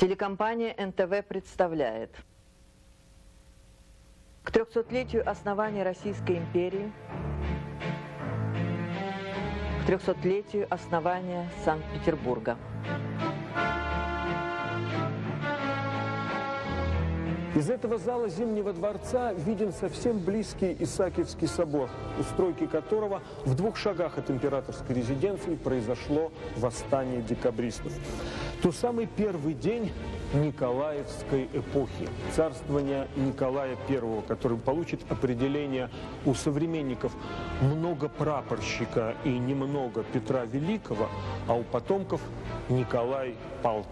Телекомпания НТВ представляет к 300-летию основания Российской империи, к 300-летию основания Санкт-Петербурга. Из этого зала Зимнего дворца виден совсем близкий Исаакиевский собор, у стройки которого в 2 шагах от императорской резиденции произошло восстание декабристов. То самый первый день Николаевской эпохи, царствования Николая I, который получит определение у современников много прапорщика и немного Петра Великого, а у потомков Николай Пал.